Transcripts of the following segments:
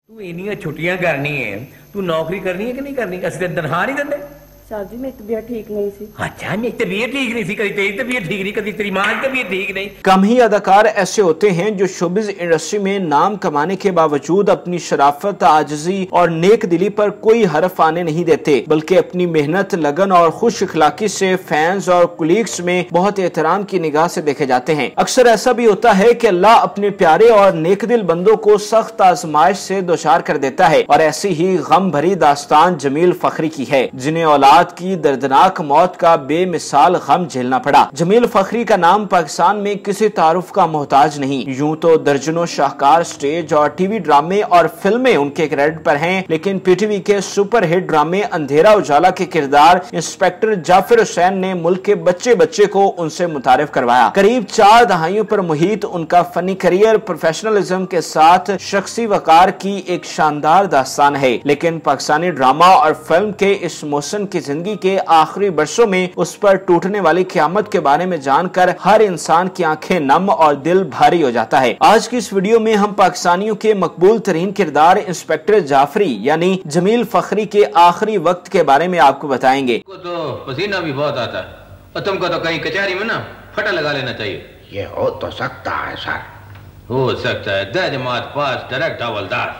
तू इनिया छुट्टियां करनी है, तू नौकरी करनी है कि नहीं करनी? असि ते तनखा नहीं देंदे। सर जी मेरी तबीयत ठीक नहीं सी। अच्छा मेरी तबीयत ठीक नहीं सी, कभी तेरी तबीयत ठीक नहीं, कभी तेरी माँ की तबीयत ठीक नहीं। कम ही अदाकार ऐसे होते हैं जो शोबिज इंडस्ट्री में नाम कमाने के बावजूद अपनी शराफत, आजिजी और नेक दिली पर कोई हर्फ आने नहीं देते, बल्कि अपनी मेहनत, लगन और खुश इखलाकी से फैंस और कुलीग्स में बहुत एहतराम की निगाह से देखे जाते हैं। अक्सर ऐसा भी होता है कि अल्लाह अपने प्यारे और नेक दिल बंदों को सख्त आजमाइश से दोचार कर देता है, और ऐसी ही गम भरी दास्तान जमील फखरी की है, जिन्हें औलाद की दर्दनाक मौत का बेमिसाल गम झेलना पड़ा। जमील फखरी का नाम पाकिस्तान में किसी तारुफ का मोहताज नहीं। यूं तो दर्जनों शाहकार स्टेज और टीवी ड्रामे और फिल्में उनके क्रेडिट पर हैं, लेकिन पीटीवी के सुपरहिट ड्रामे अंधेरा उजाला के किरदार इंस्पेक्टर जाफिर हुसैन ने मुल्क के बच्चे बच्चे को उनसे मुतारिफ करवाया। करीब 4 दहाइयों पर मुहित उनका फनी करियर प्रोफेशनलिज्म के साथ शख्सी वकार की एक शानदार दास्तान है, लेकिन पाकिस्तानी ड्रामा और फिल्म के इस मौसम की जिंदगी के आखिरी बरसों में उस पर टूटने वाली क़यामत के बारे में जानकर हर इंसान की आंखें नम और दिल भारी हो जाता है। आज की इस वीडियो में हम पाकिस्तानियों के मकबूल तरीन किरदार इंस्पेक्टर जाफरी यानी जमील फखरी के आखिरी वक्त के बारे में आपको बताएंगे। तो पसीना भी बहुत आता है और तुमको तो कहीं कचहरी में ना फटा लगा लेना चाहिए। ये हो तो सकता है सर। हो सकता है। दे जमात पास डायरेक्ट हवलदार।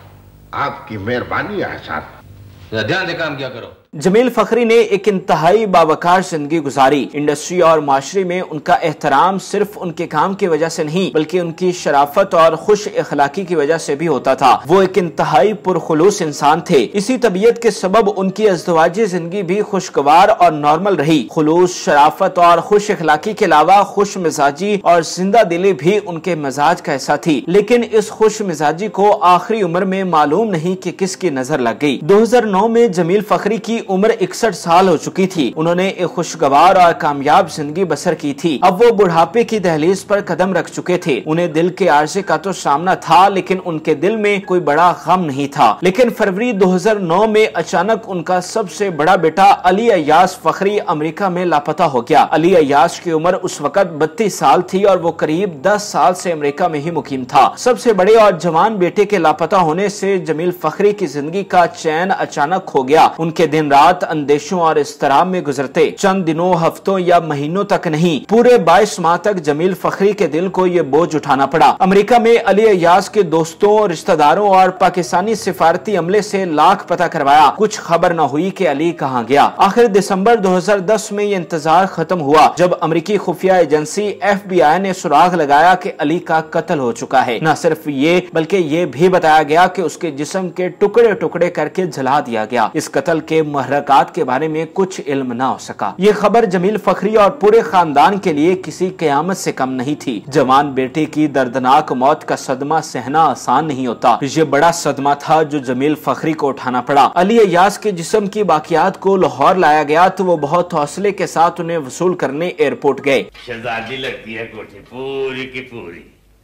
आपकी मेहरबानी है सर। ध्यान से काम किया करो। जमील फखरी ने एक इंतहाई बावकार जिंदगी गुजारी। इंडस्ट्री और माशरे में उनका एहतराम सिर्फ उनके काम की वजह से नहीं, बल्कि उनकी शराफत और खुश इखलाकी की वजह से भी होता था। वो एक इंतहाई पुरखुलूस इंसान थे। इसी तबीयत के सबब उनकी अज़दवाजी जिंदगी भी खुशगवार और नॉर्मल रही। खुलूस, शराफत और खुश इखलाकी के अलावा खुश मिजाजी और जिंदा दिली भी उनके मिजाज का हिस्सा थी। लेकिन इस खुश मिजाजी को आखिरी उम्र में मालूम नहीं कि किसकी नजर लग गई। 2009 में जमील फखरी की उम्र 61 साल हो चुकी थी। उन्होंने एक खुशगवार और कामयाब जिंदगी बसर की थी। अब वो बुढ़ापे की दहलीज पर कदम रख चुके थे। उन्हें दिल के आर्जे का तो सामना था, लेकिन उनके दिल में कोई बड़ा गम नहीं था। लेकिन फरवरी 2009 में अचानक उनका सबसे बड़ा बेटा अली अय्याज फखरी अमेरिका में लापता हो गया। अली अय्याज की उम्र उस वक्त 32 साल थी और वो करीब 10 साल से अमेरिका में ही मुकीम था। सबसे बड़े और जवान बेटे के लापता होने से जमील फखरी की जिंदगी का चैन अचानक खो गया। उनके दिन रात अंदेशों और इस्तराब में गुजरते। चंद दिनों, हफ्तों या महीनों तक नहीं, पूरे 22 माह तक जमील फखरी के दिल को ये बोझ उठाना पड़ा। अमेरिका में अली अय्याज के दोस्तों, रिश्तेदारों और पाकिस्तानी सिफारती अमले से लाख पता करवाया, कुछ खबर न हुई कि अली कहाँ गया। आखिर दिसंबर 2010 में ये इंतजार खत्म हुआ जब अमेरिकी खुफिया एजेंसी FBI ने सुराग लगाया कि अली का कत्ल हो चुका है। न सिर्फ ये, बल्कि ये भी बताया गया कि उसके जिस्म के टुकड़े टुकड़े करके जला दिया गया। इस कत्ल के महरकात के बारे में कुछ इल्म ना हो सका। ये खबर जमील फखरी और पूरे खानदान के लिए किसी कयामत से कम नहीं थी। जवान बेटे की दर्दनाक मौत का सदमा सहना आसान नहीं होता। ये बड़ा सदमा था जो जमील फखरी को उठाना पड़ा। अली अय्याज के जिस्म की बाकियात को लाहौर लाया गया तो वो बहुत हौसले के साथ उन्हें वसूल करने एयरपोर्ट गए। शहजादी लगती है कोठी पूरी की पूरी।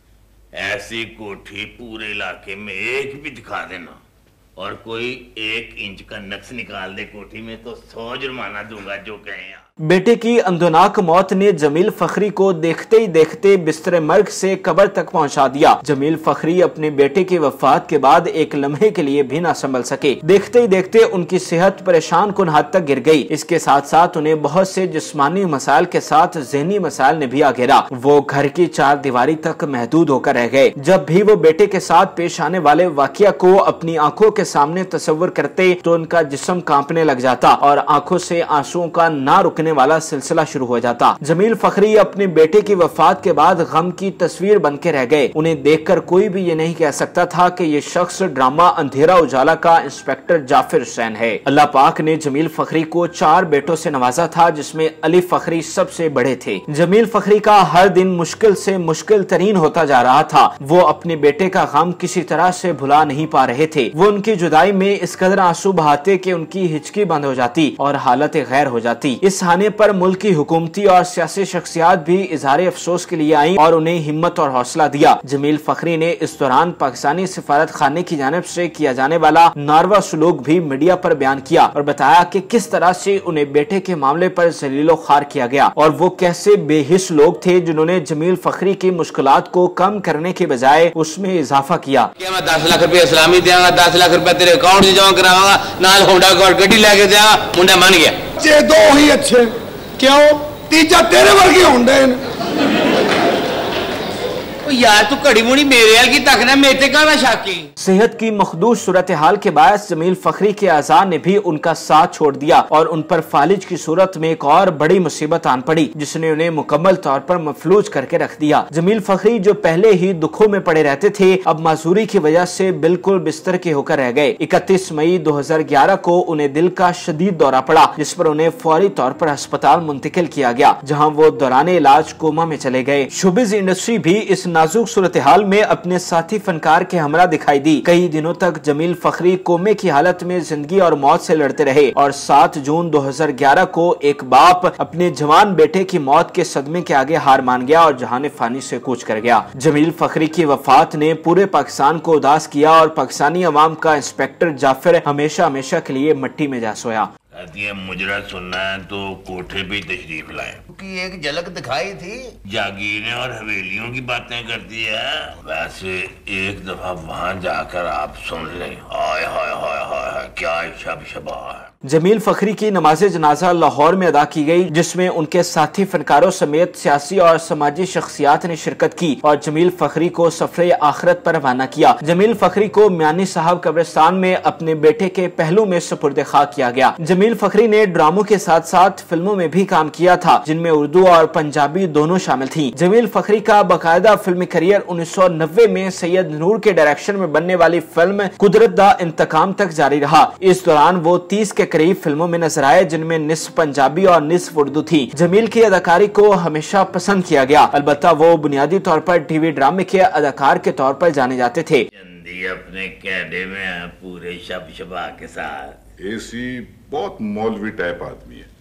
ऐसी कोठी पूरे इलाके में एक भी दिखा देना और कोई 1 इंच का नक्श निकाल दे कोठी में तो 100 जुर्माना दूंगा जो कहें। बेटे की अंधोनाक मौत ने जमील फखरी को देखते ही देखते बिस्तर मर्ग से कब्र तक पहुंचा दिया। जमील फखरी अपने बेटे की वफात के बाद एक लम्हे के लिए भी ना संभल सके। देखते ही देखते उनकी सेहत परेशान कुन हद तक गिर गई। इसके साथ साथ उन्हें बहुत से जिस्मानी मसाइल के साथ ज़हनी मसाइल ने भी आ घेरा। वो घर की 4 दीवारी तक महदूद होकर रह गए। जब भी वो बेटे के साथ पेश आने वाले वाकया को अपनी आंखों के सामने तस्वर करते तो उनका जिस्म कांपने लग जाता और आंखों से आंसुओं का ना रुकने वाला सिलसिला शुरू हो जाता। जमील फखरी अपने बेटे की वफात के बाद गम की तस्वीर बन के रह गए। उन्हें देखकर कोई भी ये नहीं कह सकता था कि ये शख्स ड्रामा अंधेरा उजाला का इंस्पेक्टर जाफिर हुसैन है। अल्लाह पाक ने जमील फखरी को 4 बेटों से नवाजा था, जिसमें अली फखरी सबसे बड़े थे। जमील फखरी का हर दिन मुश्किल से मुश्किल तरीन होता जा रहा था। वो अपने बेटे का गम किसी तरह से भुला नहीं पा रहे थे। वो उनकी जुदाई में इस कदर आंसू बहाते कि उनकी हिचकी बंद हो जाती और हालत गैर हो जाती। इस बहाने पर मुल्क की हुकूमती और सियासी शख्सियात भी इजहार अफसोस के लिए आई और उन्हें हिम्मत और हौसला दिया। जमील फखरी ने इस दौरान पाकिस्तानी सिफारत खाने की जानिब से किया जाने वाला नारवा सलूक भी मीडिया पर बयान किया और बताया कि किस तरह से उन्हें बेटे के मामले पर जलीलो खार किया गया और वो कैसे बेहिस लोग थे जिन्होंने जमील फखरी की मुश्किलात को कम करने के बजाय उसमें इजाफा किया। मैं 10 लाख रुपया इस्लामी देंगा, 10 लाख रुपया तेरे अकाउंट में जमा कराऊंगा, नाल होंडा और गड्डी लेके देंगा। मुंडा मान गया। जे दो ही अच्छे क्यों, तीजा तेरे वर्गे होंडे यार तू घड़ी मुड़ी मेरे हाल की तकना, मेरे का शाकी। सेहत की मखदूश सूरत हाल के बायस जमील फखरी के आज़ा ने भी उनका साथ छोड़ दिया और उन पर फालिज की सूरत में एक और बड़ी मुसीबत आन पड़ी जिसने उन्हें मुकम्मल तौर पर मफलूज करके रख दिया। जमील फखरी जो पहले ही दुखों में पड़े रहते थे, अब माजूरी की वजह से बिल्कुल बिस्तर के होकर रह गए। 31 मई 2011 को उन्हें दिल का शदीद दौरा पड़ा जिस पर उन्हें फौरी तौर पर अस्पताल मुंतकिल किया गया, जहाँ वो दौराने इलाज कोमा में चले गए। शोबिज इंडस्ट्री भी इस नाजुक सूरत हाल में अपने साथी फनकार के हमरा दिखाई दी। कई दिनों तक जमील फखरी कोमे की हालत में जिंदगी और मौत से लड़ते रहे और 7 जून 2011 को एक बाप अपने जवान बेटे की मौत के सदमे के आगे हार मान गया और जहाने फानी से कूच कर गया। जमील फखरी की वफात ने पूरे पाकिस्तान को उदास किया और पाकिस्तानी अवाम का इंस्पेक्टर जाफर हमेशा हमेशा के लिए मिट्टी में जा सोया। मुजरा सुनना है तो कोठे पे तशरीफ लाए, क्योंकि एक झलक दिखाई थी। जागीरें और हवेलियों की बातें करती है, वैसे एक दफा वहां जाकर आप सुन लें। हाय हाय हाय हाय क्या शबा है। जमील फखरी की नमाज जनाजा लाहौर में अदा की गई जिसमें उनके साथी फनकारों समेत सियासी और समाजी शख्सियात ने शिरकत की और जमील फखरी को सफरे आखिरत पर रवाना किया। जमील फखरी को मियानी साहब कब्रिस्तान में अपने बेटे के पहलू में सुपुर्द खाक किया गया। जमील फखरी ने ड्रामों के साथ साथ फिल्मों में भी काम किया था जिनमें उर्दू और पंजाबी दोनों शामिल थी। जमील फखरी का बाकायदा फिल्मी करियर 1990 में सैयद नूर के डायरेक्शन में बनने वाली फिल्म कुदरत दा इंतकाम तक जारी रहा। इस दौरान वो 30 के करीब फिल्मों में नजर आए जिनमें निस्फ पंजाबी और निस्फ उर्दू थी। जमील की अदाकारी को हमेशा पसंद किया गया, अलबत्ता वो बुनियादी तौर पर टीवी ड्रामे के अदाकार के तौर पर जाने जाते थे। अपने कैडे में पूरे शबा के साथ एसी बहुत मौलवी टाइप आदमी है।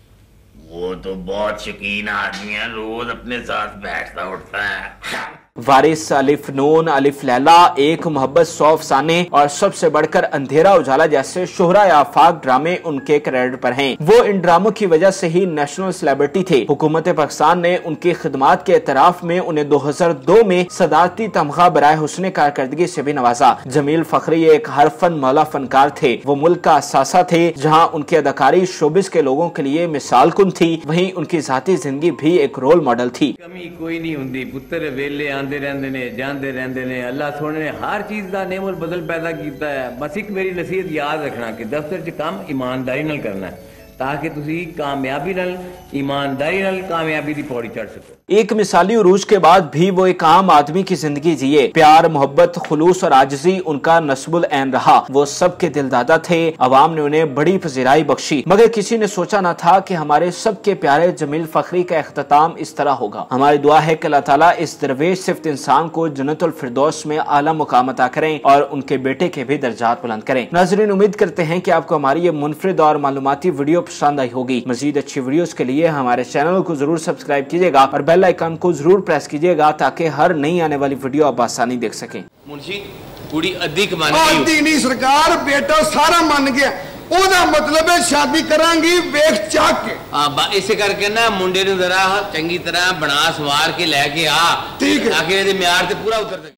वो तो बहुत शकीन आदमी है, रोज अपने साथ बैठता उठता है। वारिस, अलिफ नून, अलिफ लैला, एक मोहब्बत, 100 अफसाने और सबसे बढ़कर अंधेरा उजाला जैसे शोहरा आफाक ड्रामे उनके कैरियर पर हैं। वो इन ड्रामों की वजह से ही नेशनल सेलिब्रिटी थे। हुकूमत पाकिस्तान ने उनकी खिदमात के एतराफ में उन्हें 2002 में सदारती तमगा बराए हुस्न कारकर्दगी से भी नवाजा। जमील फखरी एक हर फन मौला फनकार थे। वो मुल्क का असासा थे। जहाँ उनकी अदाकारी शोबिस के लोगों के लिए मिसाल कुन थी, वहीं उनकी जाती जिंदगी भी एक रोल मॉडल थी। कमी कोई नहीं हुंदी, पुत्र वेले आंदे रहंदे ने, जांदे रहंदे ने। अल्लाह सोने ने हर चीज का नेमल बदल पैदा किया है। बस एक मेरी नसीहत याद रखना कि दफ्तर च काम ईमानदारी नाल करना है ताकि तुसी कामयाबी नाल ईमानदारी नाल कामयाबी दी पौड़ी चढ़ सको। एक मिसाली उरूज के बाद भी वो एक आम आदमी की जिंदगी जिए। प्यार, मोहब्बत, खुलूस और आजिजी उनका नस्बुल ऐन रहा। वो सबके दिलदादा थे। अवाम ने उन्हें बड़ी पजीराई बख्शी, मगर किसी ने सोचा न था कि हमारे सबके प्यारे जमील फखरी का इख्तिताम इस तरह होगा। हमारी दुआ है कि अल्लाह ताला इस दरवेश सिफ्त इंसान को जन्नतुल फिरदौस में आला मुकाम अता करें और उनके बेटे के भी दर्जात बुलंद करें। नाज़रीन, उम्मीद करते हैं कि आपको हमारी ये मुनफरिद और मालूमाती वीडियो पसंद आई होगी। मजीद अच्छी वीडियोस के लिए हमारे चैनल को जरूर सब्सक्राइब कीजिएगा और बेल आइकन को जरूर प्रेस कीजिएगा ताकि हर नई आने वाली वीडियो आप आसानी देख सकें। मुंशी कुड़ी अधिक मान आदि नहीं सरकार, बेटा सारा मान गया। ओदा मतलब है शादी करांगी वेख चाक के। हां, इसे करके ना मुंडे नु जरा चंगी तरह बना सवार के लेके आ, ठीक है, ताकि ਇਹਦੇ ਮਿਆਰ ਤੇ पूरा उतर सके।